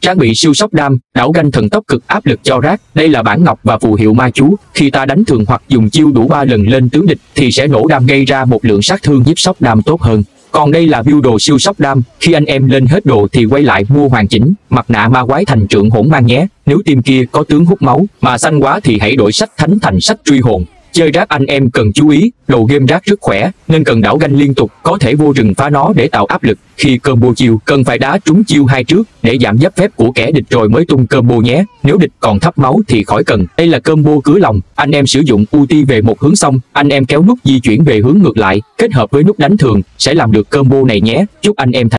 Trang bị siêu sóc đam, đảo ganh thần tốc cực áp lực cho rác. Đây là bản ngọc và phù hiệu ma chú. Khi ta đánh thường hoặc dùng chiêu đủ 3 lần lên tướng địch thì sẽ nổ đam gây ra một lượng sát thương giúp sóc đam tốt hơn. Còn đây là build đồ siêu sóc đam. Khi anh em lên hết đồ thì quay lại mua hoàn chỉnh mặt nạ ma quái thành trượng hỗn mang nhé. Nếu team kia có tướng hút máu mà xanh quá thì hãy đổi sách thánh thành sách truy hồn. Chơi rác anh em cần chú ý, đầu game rác rất khỏe nên cần đảo ganh liên tục, có thể vô rừng phá nó để tạo áp lực. Khi combo chiêu cần phải đá trúng chiêu 2 trước để giảm giáp phép của kẻ địch rồi mới tung combo nhé. Nếu địch còn thấp máu thì khỏi cần. Đây là combo cứa lòng, anh em sử dụng ulti về một hướng xong, anh em kéo nút di chuyển về hướng ngược lại, kết hợp với nút đánh thường sẽ làm được combo này nhé. Chúc anh em thành